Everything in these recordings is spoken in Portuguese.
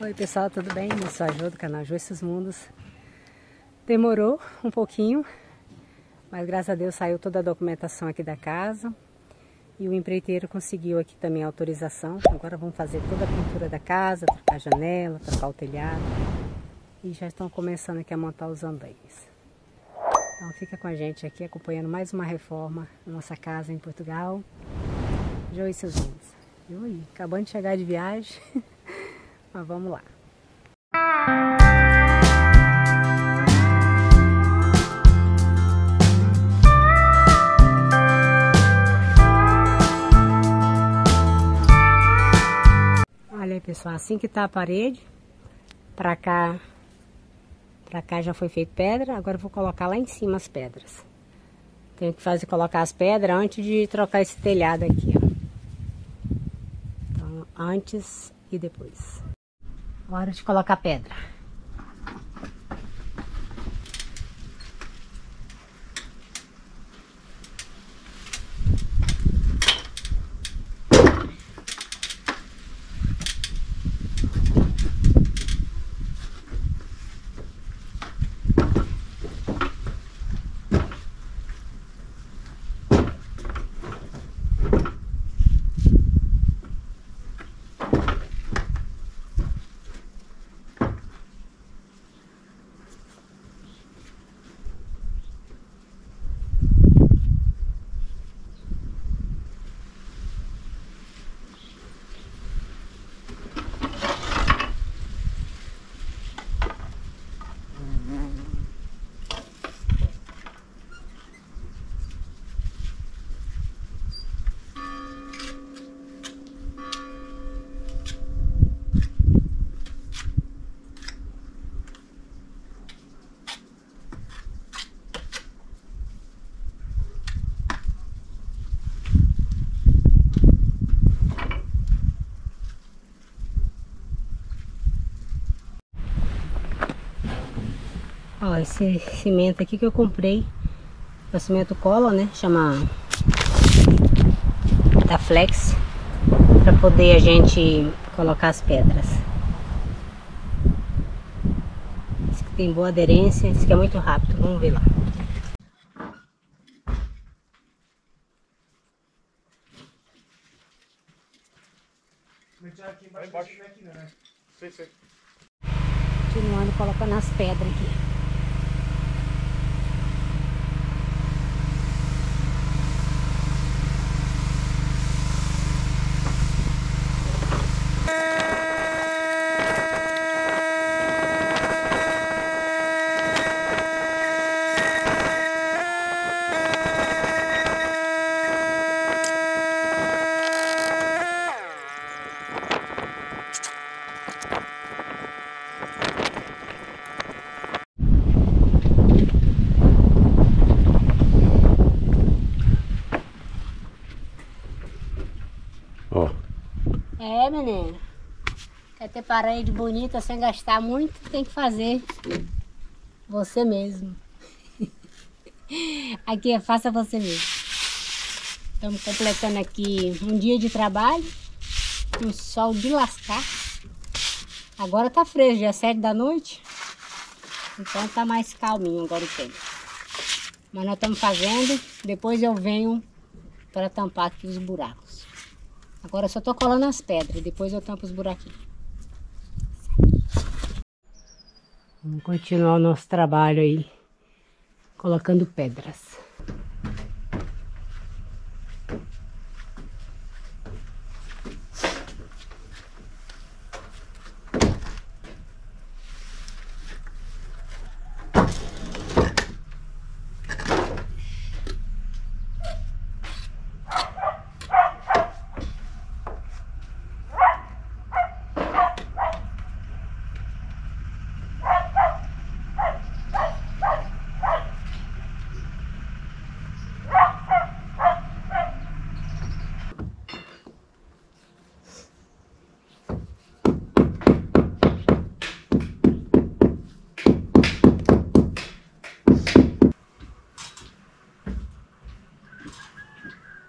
Oi pessoal, tudo bem? Eu sou a Jo do canal Jo e Seus Mundos. Demorou um pouquinho, mas graças a Deus saiu toda a documentação aqui da casa. E o empreiteiro conseguiu aqui também a autorização. Agora vamos fazer toda a pintura da casa, trocar a janela, trocar o telhado. E já estão começando aqui a montar os andaimes. Então fica com a gente aqui acompanhando mais uma reforma na nossa casa em Portugal. Jo e Seus Mundos. Oi, acabando de chegar de viagem. Mas vamos lá. Olha aí, pessoal, assim que tá a parede, pra cá já foi feito pedra, agora eu vou colocar lá em cima as pedras. Tenho que colocar as pedras antes de trocar esse telhado aqui, ó. Então, antes e depois. Hora de colocar pedra. Ó, esse cimento aqui que eu comprei, é o cimento cola, né? Chama da Flex, para poder a gente colocar as pedras. Esse que tem boa aderência, esse que é muito rápido, vamos ver lá. Vai embaixo. Sim. Continuando colocando as pedras aqui. Ó. É, menino. Quer ter parede bonita sem gastar muito, tem que fazer você mesmo. Aqui faça você mesmo. Estamos completando aqui um dia de trabalho, um sol de lascar. Agora tá fresco, já é 7 da noite, então tá mais calminho agora o tempo. Mas nós estamos fazendo, depois eu venho para tampar aqui os buracos. Agora eu só tô colando as pedras, depois eu tampo os buraquinhos. Vamos continuar o nosso trabalho aí, colocando pedras.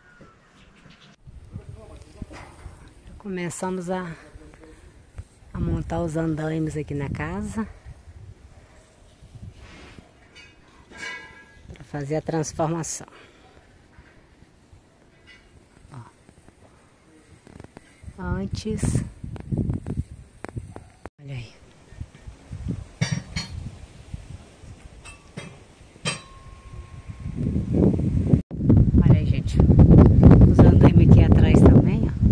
Começamos a Montar os andaimes aqui na casa. Para fazer a transformação. Ó. Antes. Olha aí. Olha aí, gente. Os andaimes aqui atrás também, ó.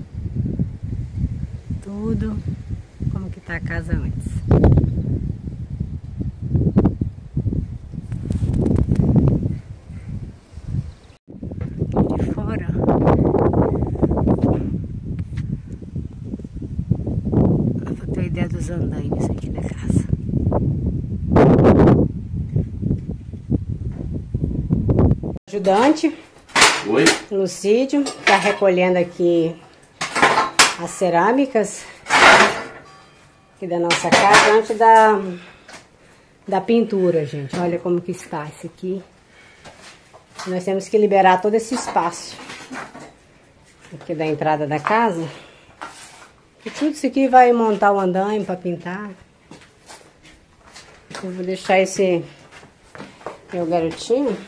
Tudo como que tá a casa antes. Aqui de fora, ó. Pra ter ideia dos andaimes aqui da casa. Ajudante. Oi? Lucídio tá recolhendo aqui as cerâmicas aqui da nossa casa antes da pintura, gente. Olha como que está esse aqui. Nós temos que liberar todo esse espaço aqui da entrada da casa. E tudo isso aqui vai montar o andaime para pintar. Eu vou deixar esse meu garotinho.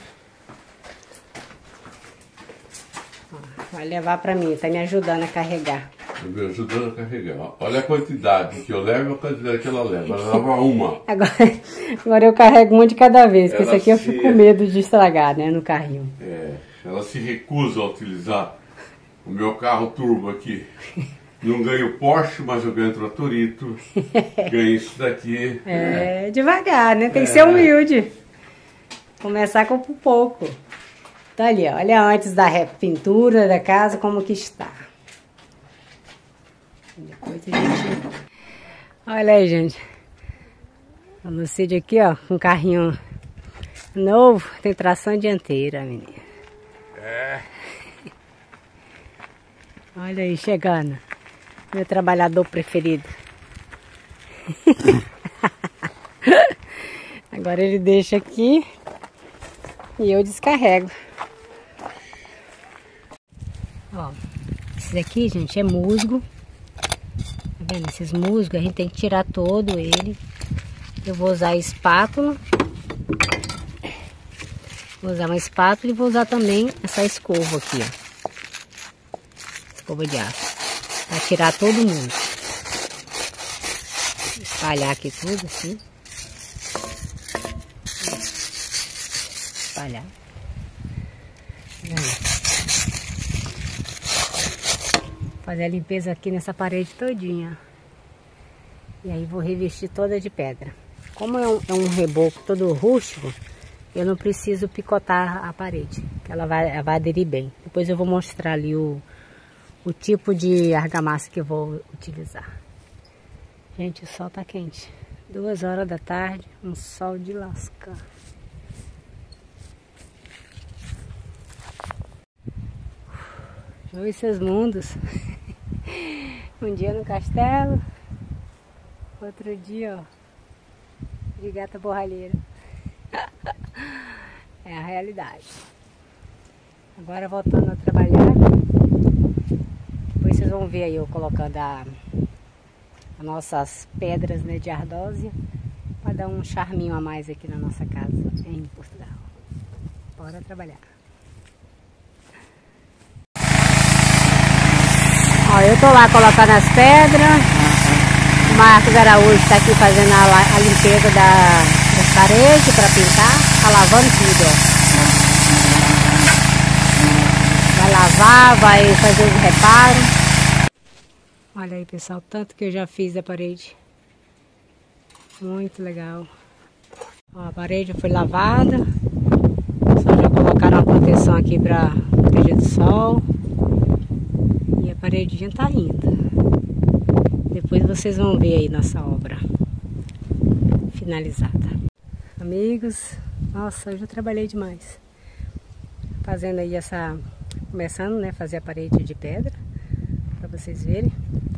Vai levar pra mim, tá me ajudando a carregar. Me ajudando a carregar. Olha a quantidade que eu levo e a quantidade que ela leva. Ela leva uma. Agora eu carrego um de cada vez, porque esse aqui eu fico com medo de estragar, né, no carrinho. É, ela se recusa a utilizar o meu carro turbo aqui. Não ganho Porsche, mas eu ganho Tratorito. Ganho isso daqui. É, devagar, né? Tem que ser humilde. Começar com pouco. Então ali, ó, olha antes da pintura da casa como que está. Depois a gente... Olha aí, gente. O Lucídio aqui, ó, com um carrinho novo, tem tração dianteira, menina. É. Olha aí, chegando. Meu trabalhador preferido. Agora ele deixa aqui e eu descarrego. Ó, esse daqui, gente, é musgo. Tá vendo? Esses musgos a gente tem que tirar todo ele. Eu vou usar a espátula. Vou usar uma espátula e vou usar também essa escova aqui, ó. Escova de aço. Pra tirar todo mundo. Espalhar aqui tudo assim. Espalhar. Fazer a limpeza aqui nessa parede todinha. E aí vou revestir toda de pedra. Como é um reboco todo rústico, eu não preciso picotar a parede, que ela vai aderir bem. Depois eu vou mostrar ali o tipo de argamassa que eu vou utilizar. Gente, o sol tá quente. 2 horas da tarde, um sol de lascar. Oi, seus mundos. Um dia no castelo, outro dia, ó, de gata borralheira. É a realidade. Agora voltando a trabalhar. Depois vocês vão ver aí eu colocando as nossas pedras, né, de ardósia, para dar um charminho a mais aqui na nossa casa em Portugal. Bora trabalhar. Ó, eu tô lá colocando as pedras. O Marcos Araújo está aqui fazendo a limpeza das paredes para pintar. Tá lavando tudo, ó. Vai lavar, vai fazer os reparos. Olha aí, pessoal, tanto que eu já fiz a parede. Muito legal. Ó, a parede foi lavada. Só já colocaram uma proteção aqui para proteger do sol. E a paredinha tá indo. Depois vocês vão ver aí nossa obra finalizada. Amigos, nossa, eu já trabalhei demais. Fazendo aí começando, né, fazer a parede de pedra, para vocês verem.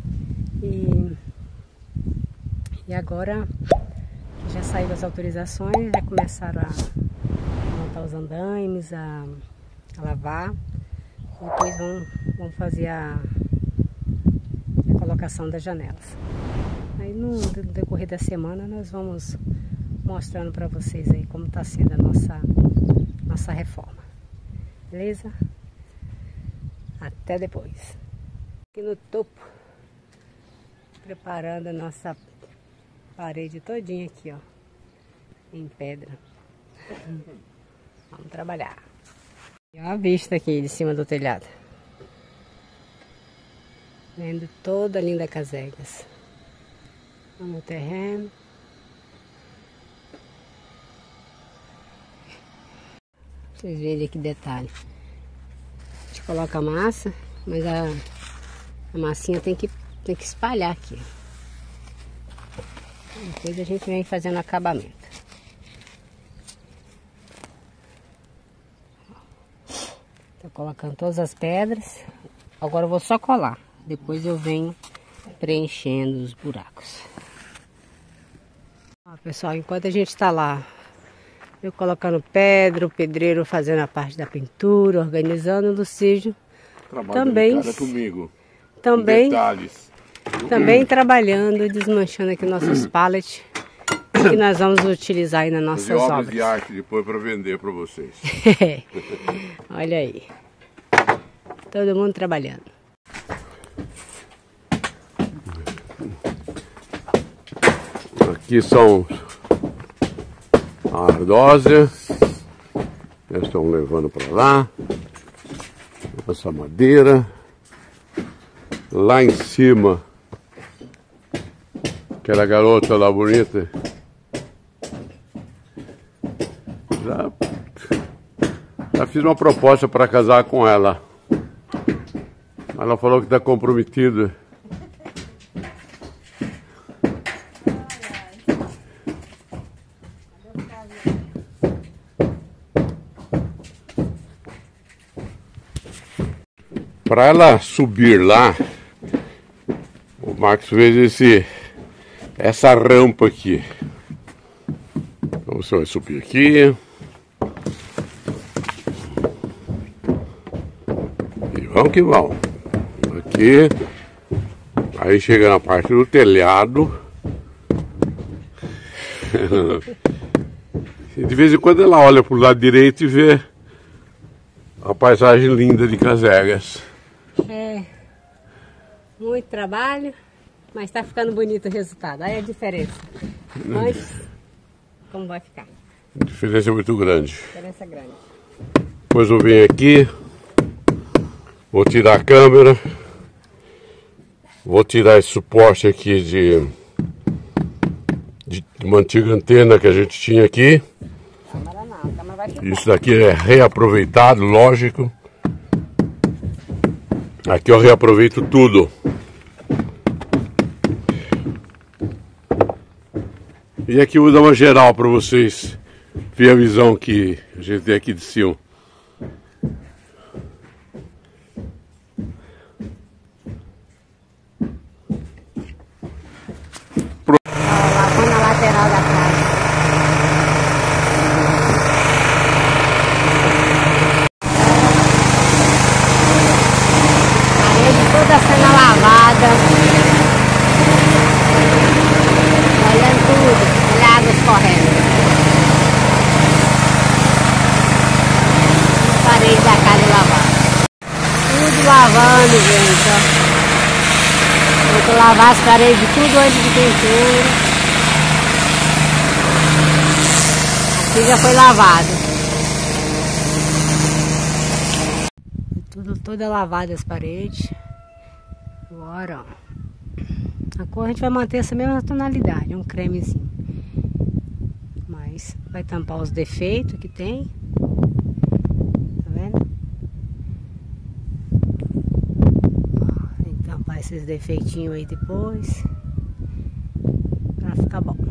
E agora já saiu as autorizações, já começaram a montar os andaimes, a lavar. Depois vão fazer a colocação das janelas. Aí no decorrer da semana nós vamos mostrando para vocês aí como está sendo a nossa reforma. Beleza? Até depois. Aqui no topo, preparando a nossa parede todinha aqui, ó, em pedra. Vamos trabalhar. Olha a vista aqui de cima do telhado. Vendo toda a linda Casegas. No terreno. Vocês verem aqui detalhe. A gente coloca a massa, mas a massinha tem que espalhar aqui. Depois a gente vem fazendo acabamento. Tô colocando todas as pedras. Agora eu vou só colar. Depois eu venho preenchendo os buracos. Ó, pessoal, enquanto a gente está lá, eu colocando pedra, o pedreiro fazendo a parte da pintura, organizando, o Lucídio também comigo. Também, Detalhes. também trabalhando e desmanchando aqui nossos pallets que nós vamos utilizar aí nas nossas obras. De arte depois para vender para vocês. Olha aí. Todo mundo trabalhando. Aqui são a ardósia. Eles estão levando para lá. Essa madeira. Lá em cima, aquela garota lá bonita. Já fiz uma proposta para casar com ela. Ela falou que está comprometida. Para ela subir lá, o Marcos fez essa rampa aqui. Então você vai subir aqui. E vamos que vamos. Aqui. Aí chega na parte do telhado. E de vez em quando ela olha para o lado direito e vê a paisagem linda de Casegas. É, muito trabalho, mas está ficando bonito o resultado. Aí a diferença. Mas, como vai ficar? A diferença é muito grande. Diferença grande. Depois eu venho aqui, vou tirar a câmera, vou tirar esse suporte aqui de uma antiga antena que a gente tinha aqui. Câmera não, a câmera vai ficar. Isso daqui é reaproveitado, lógico. Aqui eu reaproveito tudo. E aqui eu vou dar uma geral para vocês ver a visão que a gente tem aqui de cima. Lá na lateral da casa. Toda sendo lavada, olhando tudo, olha a água escorrendo. Parede da casa lavada. Tudo lavando, gente, ó. Vou lavar as paredes tudo antes de pintura. Aqui já foi lavado. Tudo toda lavada as paredes. Agora, ó, a cor a gente vai manter essa mesma tonalidade, um cremezinho. Mas vai tampar os defeitos que tem. Tá vendo? Ó, tem que tampar esses defeitinhos aí depois. Pra ficar bom.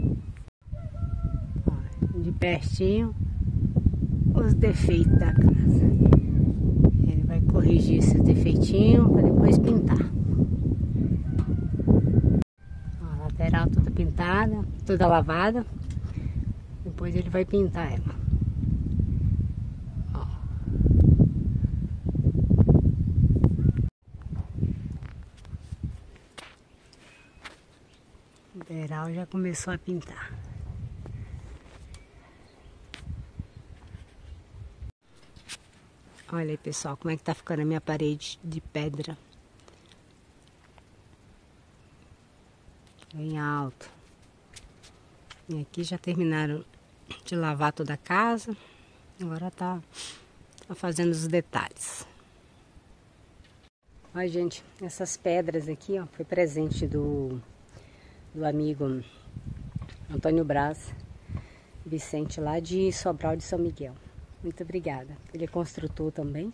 Ó, de pertinho, os defeitos da casa. Ele vai corrigir esses defeitinhos para depois pintar. Ó, a lateral toda pintada, toda lavada. Depois ele vai pintar ela. Ó. O beiral já começou a pintar. Olha aí, pessoal, como é que tá ficando a minha parede de pedra. Bem alto. E aqui já terminaram de lavar toda a casa. Agora tá fazendo os detalhes. Olha, gente, essas pedras aqui, ó, foi presente do amigo Antônio Braz Vicente, lá de Sobral de São Miguel. Muito obrigada. Ele é construtor também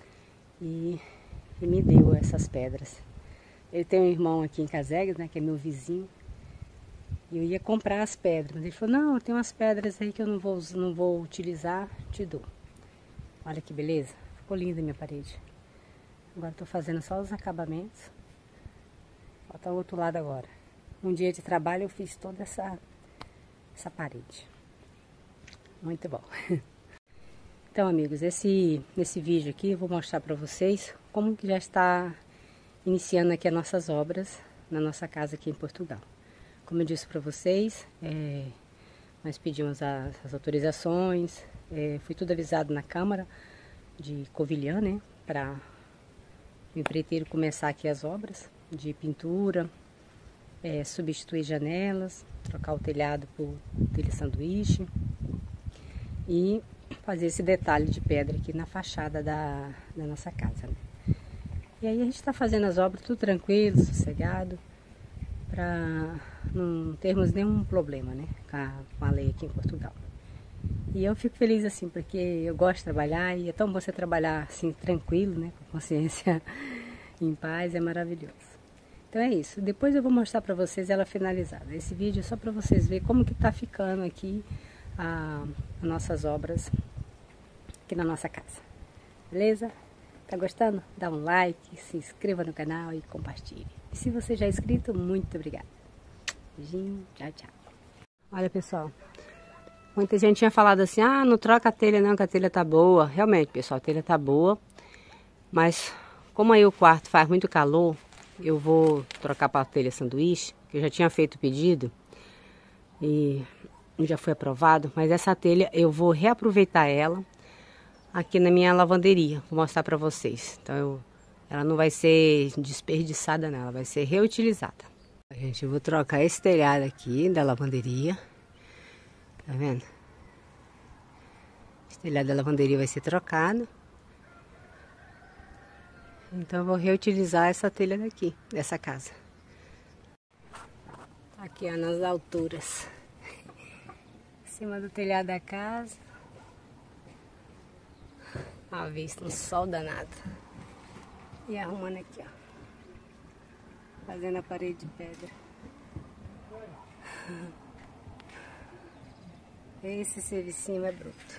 e me deu essas pedras. Ele tem um irmão aqui em Casegas, né, que é meu vizinho. E eu ia comprar as pedras, mas ele falou, não, eu tenho umas pedras aí que eu não vou utilizar, te dou. Olha que beleza, ficou linda a minha parede. Agora estou fazendo só os acabamentos. Falta o outro lado agora. Um dia de trabalho eu fiz toda essa parede. Muito bom. Então, amigos, nesse vídeo aqui eu vou mostrar para vocês como que já está iniciando aqui as nossas obras na nossa casa aqui em Portugal. Como eu disse para vocês, nós pedimos as autorizações, foi tudo avisado na Câmara de Covilhã, né, para o empreiteiro começar aqui as obras de pintura, substituir janelas, trocar o telhado por telha sanduíche e fazer esse detalhe de pedra aqui na fachada da nossa casa, né? E aí a gente está fazendo as obras tudo tranquilo, sossegado, para não termos nenhum problema, né, com a lei aqui em Portugal. E eu fico feliz assim, porque eu gosto de trabalhar e é tão bom você trabalhar assim tranquilo, né, com consciência em paz, é maravilhoso. Então é isso, depois eu vou mostrar para vocês ela finalizada. Esse vídeo é só para vocês verem como que tá ficando aqui as nossas obras aqui na nossa casa. Beleza? Tá gostando? Dá um like, se inscreva no canal e compartilhe. E se você já é inscrito, muito obrigada. Beijinho, tchau, tchau. Olha, pessoal, muita gente tinha falado assim, ah, não troca a telha não, que a telha tá boa. Realmente, pessoal, a telha tá boa, mas como aí o quarto faz muito calor, eu vou trocar para a telha sanduíche, que eu já tinha feito o pedido e já foi aprovado, mas essa telha eu vou reaproveitar ela aqui na minha lavanderia, vou mostrar para vocês. Então ela não vai ser desperdiçada não, ela vai ser reutilizada. Gente, eu vou trocar esse telhado aqui da lavanderia, tá vendo? Esse telhado da lavanderia vai ser trocado. Então eu vou reutilizar essa telha daqui, dessa casa. Aqui, ó, nas alturas. Em cima do telhado da casa. À vista, um sol danado. E arrumando aqui, ó. Fazendo a parede de pedra. Esse servicinho é bruto.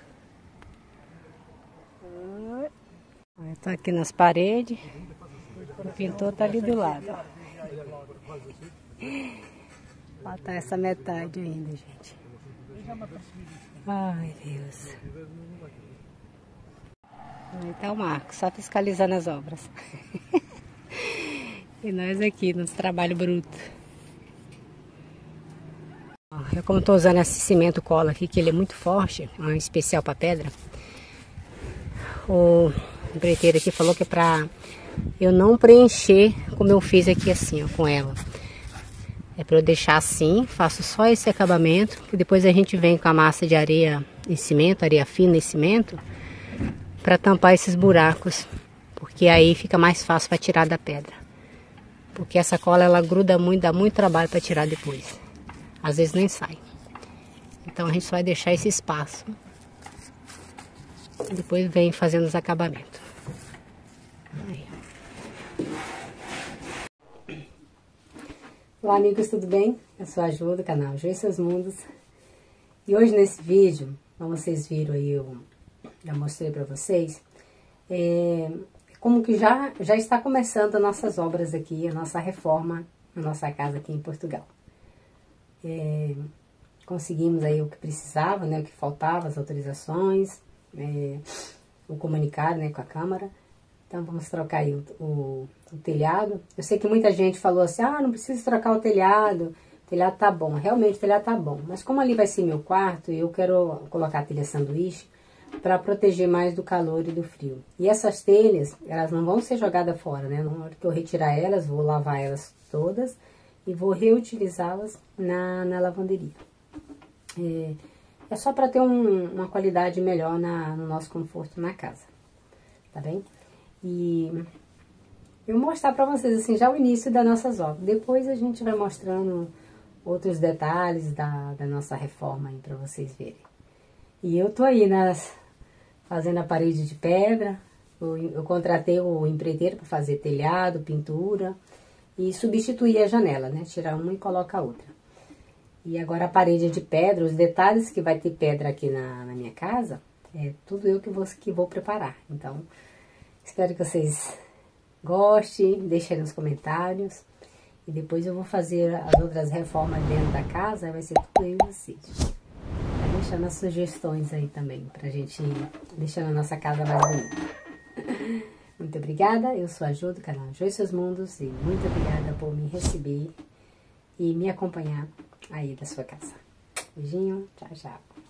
Eu tô aqui nas paredes. O pintor tá ali do lado. Falta essa metade ainda, gente. Ai, Deus. Aí tá o Marcos, só fiscalizando as obras. E nós aqui, nos trabalho bruto. Eu como tô usando esse cimento cola aqui, que ele é muito forte, é um especial para pedra. O empreiteiro aqui falou que é pra eu não preencher como eu fiz aqui assim, ó, com ela. É para eu deixar assim, faço só esse acabamento, que depois a gente vem com a massa de areia e cimento, areia fina e cimento, para tampar esses buracos, porque aí fica mais fácil para tirar da pedra. Porque essa cola ela gruda muito, dá muito trabalho para tirar depois. Às vezes nem sai. Então a gente só vai deixar esse espaço. E depois vem fazendo os acabamentos. Aí. Olá, amigos, tudo bem? Eu sou a Jo do canal Jo e Seus Mundos. E hoje nesse vídeo, como vocês viram aí, eu já mostrei para vocês, como que já está começando as nossas obras aqui, a nossa reforma na nossa casa aqui em Portugal. Conseguimos aí o que precisava, né, o que faltava, as autorizações, o comunicado, né, com a Câmara. Então vamos trocar aí o telhado. Eu sei que muita gente falou assim, ah, não precisa trocar o telhado, O telhado tá bom, realmente o telhado tá bom. Mas como ali vai ser meu quarto, eu quero colocar a telha sanduíche para proteger mais do calor e do frio. E essas telhas, elas não vão ser jogadas fora, né? Na hora que eu retirar elas, vou lavar elas todas e vou reutilizá-las na lavanderia. É só para ter uma qualidade melhor no nosso conforto na casa, tá bem? E eu vou mostrar para vocês assim já o início das nossas obras. Depois a gente vai mostrando outros detalhes da nossa reforma aí para vocês verem. E eu tô aí fazendo a parede de pedra. Eu contratei o empreiteiro para fazer telhado, pintura e substituir a janela, né? Tirar uma e colocar a outra. E agora a parede de pedra, os detalhes que vai ter pedra aqui na minha casa, é tudo eu que vou preparar. Então, espero que vocês gostem, deixem aí nos comentários. E depois eu vou fazer as outras reformas dentro da casa, vai ser tudo eu e vocês. Vai deixando as sugestões aí também, pra gente ir deixando a nossa casa mais bonita. Muito obrigada, eu sou a Jo do canal Jo e Seus Mundos. E muito obrigada por me receber e me acompanhar aí da sua casa. Beijinho, tchau, tchau.